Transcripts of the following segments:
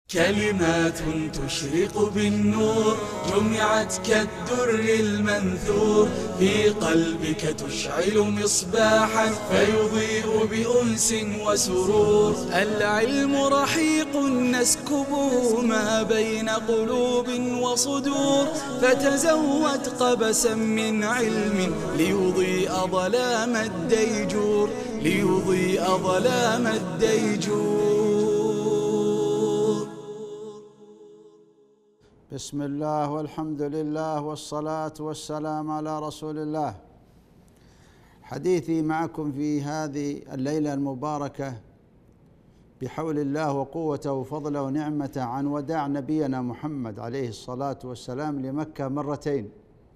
كلمات تشرق بالنور جمعت كالدر المنثور في قلبك تشعل مصباحا فيضيء بأنس وسرور. العلم رحيق نسكبه ما بين قلوب وصدور، فتزود قبسا من علم ليضيء ظلام الديجور، ليضيء ظلام الديجور. بسم الله والحمد لله والصلاة والسلام على رسول الله. حديثي معكم في هذه الليلة المباركة بحول الله وقوته وفضله ونعمته عن وداع نبينا محمد عليه الصلاة والسلام لمكة مرتين.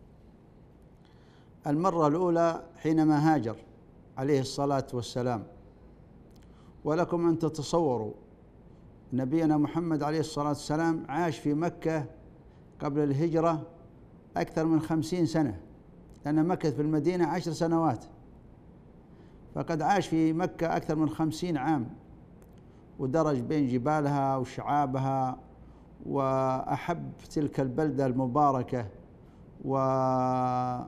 المرة الأولى حينما هاجر عليه الصلاة والسلام، ولكم أن تتصوروا نبينا محمد عليه الصلاة والسلام عاش في مكة قبل الهجرة أكثر من 50 سنة، لأن مكة في المدينة 10 سنوات، فقد عاش في مكة أكثر من 50 عام، ودرج بين جبالها وشعابها، وأحب تلك البلدة المباركة، وشرب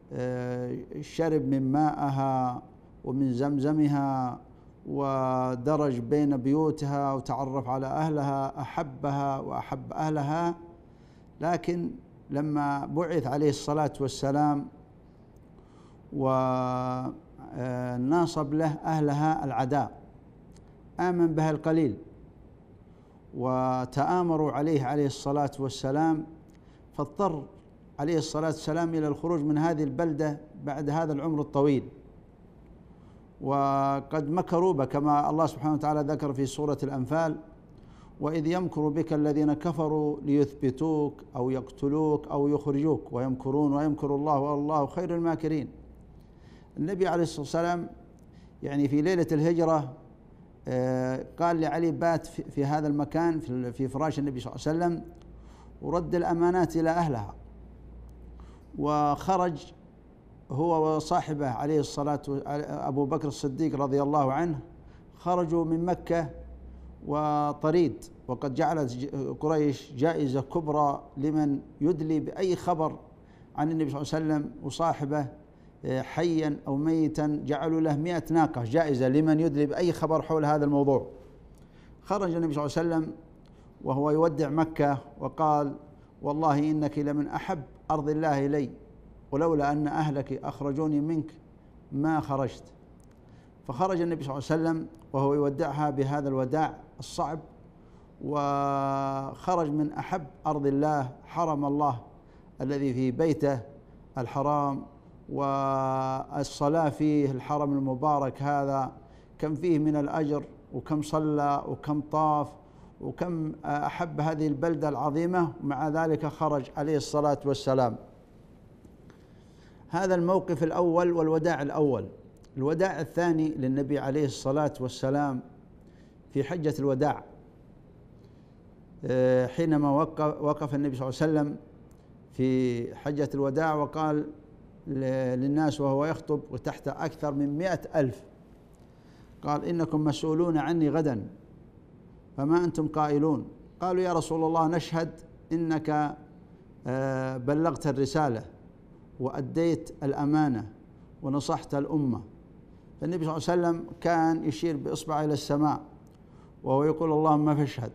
من مائها ومن زمزمها، ودرج بين بيوتها وتعرف على أهلها، أحبها وأحب أهلها. لكن لما بعث عليه الصلاة والسلام وناصب له أهلها العداء، آمن بها القليل وتآمروا عليه الصلاة والسلام، فاضطر عليه الصلاة والسلام إلى الخروج من هذه البلدة بعد هذا العمر الطويل. وقد مكروا به كما الله سبحانه وتعالى ذكر في سورة الأنفال: وإذ يمكر بك الذين كفروا ليثبتوك أو يقتلوك أو يخرجوك ويمكرون ويمكر الله والله خير الماكرين. النبي عليه الصلاة والسلام يعني في ليلة الهجرة قال لعلي: بات في هذا المكان في فراش النبي صلى الله عليه وسلم، ورد الأمانات إلى أهلها، وخرج هو وصاحبه عليه الصلاة أبو بكر الصديق رضي الله عنه، خرجوا من مكة وطريد. وقد جعلت قريش جائزة كبرى لمن يدلي بأي خبر عن النبي صلى الله عليه وسلم وصاحبه حيا أو ميتا، جعلوا له 100 ناقة جائزة لمن يدلي بأي خبر حول هذا الموضوع. خرج النبي صلى الله عليه وسلم وهو يودع مكة وقال: والله إنك لمن أحب أرض الله إلي، ولولا أن أهلك أخرجوني منك ما خرجت. فخرج النبي صلى الله عليه وسلم وهو يودعها بهذا الوداع الصعب، وخرج من أحب أرض الله، حرم الله الذي في بيته الحرام، والصلاة فيه الحرم المبارك هذا كم فيه من الأجر، وكم صلى وكم طاف وكم أحب هذه البلدة العظيمة، ومع ذلك خرج عليه الصلاة والسلام. هذا الموقف الأول والوداع الأول. الوداع الثاني للنبي عليه الصلاة والسلام في حجة الوداع، حينما وقف النبي صلى الله عليه وسلم في حجة الوداع وقال للناس وهو يخطب وتحت أكثر من 100,000، قال: إنكم مسؤولون عني غدا فما أنتم قائلون؟ قالوا: يا رسول الله نشهد إنك بلغت الرسالة وأديت الأمانة ونصحت الأمة. فالنبي صلى الله عليه وسلم كان يشير بإصبعه إلى السماء وهو يقول: اللهم فاشهد.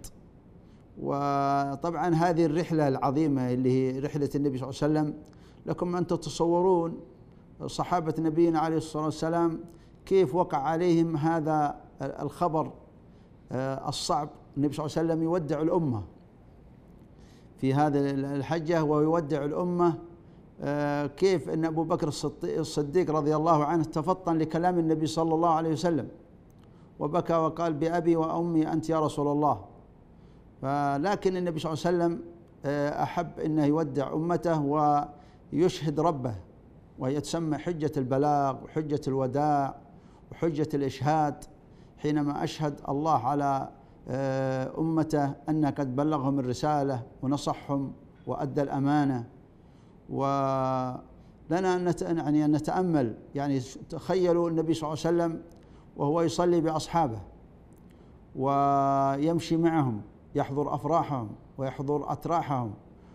وطبعا هذه الرحلة العظيمة اللي هي رحلة النبي صلى الله عليه وسلم، لكم أن تتصورون صحابة نبينا عليه الصلاة والسلام كيف وقع عليهم هذا الخبر الصعب. النبي صلى الله عليه وسلم يودع الأمة في هذه الحجة ويودع الأمة، كيف أن أبو بكر الصديق رضي الله عنه تفطن لكلام النبي صلى الله عليه وسلم وبكى وقال: بأبي وأمي أنت يا رسول الله. لكن النبي صلى الله عليه وسلم أحب أنه يودع أمته ويشهد ربه، وهي تسمى حجة البلاغ وحجة الوداع وحجة الإشهاد، حينما أشهد الله على أمته أنه قد بلغهم الرسالة ونصحهم وأدى الأمانة. ولنا أن نتأمل، يعني تخيلوا النبي صلى الله عليه وسلم وهو يصلي بأصحابه ويمشي معهم يحضر أفراحهم ويحضر أتراحهم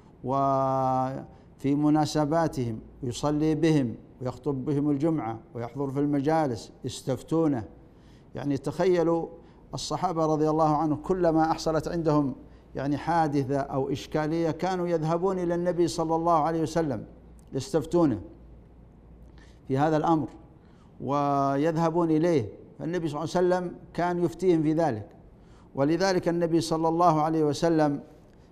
وفي مناسباتهم، ويصلي بهم ويخطب بهم الجمعة ويحضر في المجالس يستفتونه. يعني تخيلوا الصحابة رضي الله عنهم كلما أحصلت عندهم يعني حادثة أو إشكالية كانوا يذهبون إلى النبي صلى الله عليه وسلم يستفتونه في هذا الأمر ويذهبون إليه، فالنبي صلى الله عليه وسلم كان يفتيهم في ذلك. ولذلك النبي صلى الله عليه وسلم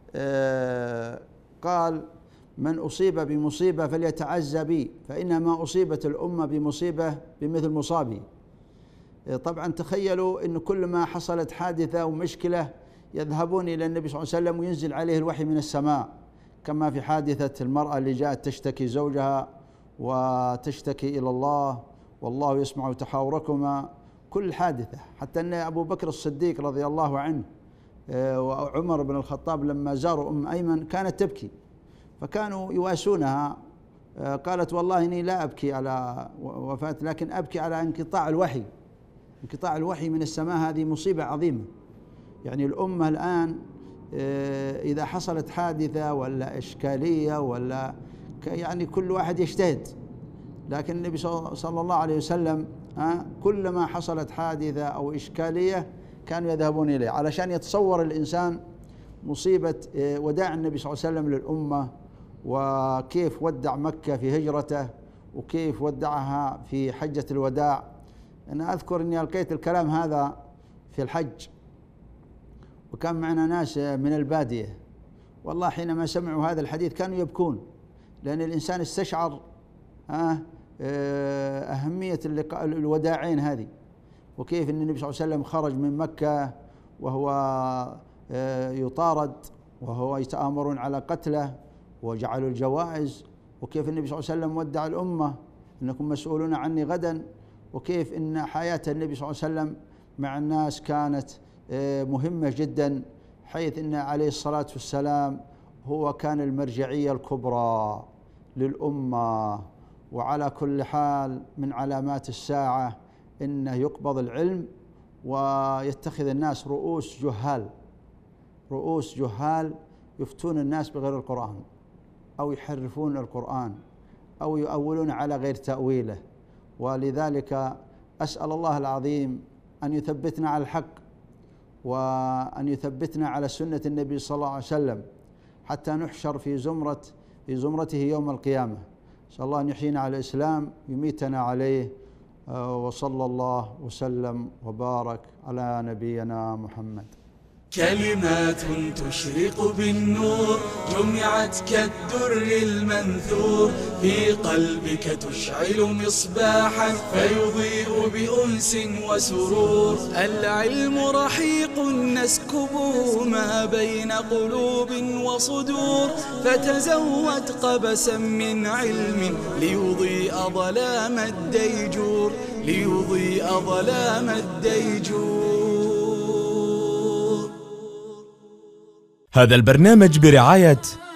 قال: من أصيب بمصيبة فليتعزى بي فإنما أصيبت الأمة بمصيبة بمثل مصابي. طبعا تخيلوا أن كل ما حصلت حادثة ومشكلة يذهبون إلى النبي صلى الله عليه وسلم وينزل عليه الوحي من السماء، كما في حادثة المرأة اللي جاءت تشتكي زوجها وتشتكي إلى الله والله يسمع تحاوركما، كل حادثة. حتى أن أبو بكر الصديق رضي الله عنه وعمر بن الخطاب لما زاروا أم أيمن كانت تبكي، فكانوا يواسونها. قالت: والله إني لا أبكي على وفاة، لكن أبكي على انقطاع الوحي. انقطاع الوحي من السماء هذه مصيبة عظيمة. يعني الأمة الآن إذا حصلت حادثة ولا إشكالية ولا يعني كل واحد يجتهد، لكن النبي صلى الله عليه وسلم كلما حصلت حادثة أو إشكالية كانوا يذهبون إليه علشان يتصور الإنسان مصيبة وداع النبي صلى الله عليه وسلم للأمة، وكيف ودع مكة في هجرته وكيف ودعها في حجة الوداع. أنا أذكر أني ألقيت الكلام هذا في الحج، وكان معنا ناس من البادية، والله حينما سمعوا هذا الحديث كانوا يبكون، لأن الإنسان استشعر أهمية اللقاء الوداعين هذه، وكيف أن النبي صلى الله عليه وسلم خرج من مكة وهو يطارد وهو يتآمرون على قتله وجعلوا الجوائز، وكيف النبي صلى الله عليه وسلم ودع الأمة: إنكم مسؤولون عني غدا. وكيف أن حياة النبي صلى الله عليه وسلم مع الناس كانت مهمة جدا، حيث أن عليه الصلاة والسلام هو كان المرجعية الكبرى للأمة. وعلى كل حال من علامات الساعة إنه يقبض العلم ويتخذ الناس رؤوس جهال يفتون الناس بغير القرآن، أو يحرفون القرآن، أو يؤولون على غير تأويله. ولذلك أسأل الله العظيم أن يثبتنا على الحق، وأن يثبتنا على سنة النبي صلى الله عليه وسلم، حتى نحشر في زمرته يوم القيامة. أسأل الله أن يحيينا على الإسلام يميتنا عليه. وصلى الله وسلم وبارك على نبينا محمد. كلمات تشرق بالنور جمعت كالدر المنثور، في قلبك تشعل مصباحا فيضيء بأنس وسرور. العلم رحيق نسكبه ما بين قلوب وصدور، فتزود قبسا من علم ليضيء ظلام الديجور. هذا البرنامج برعاية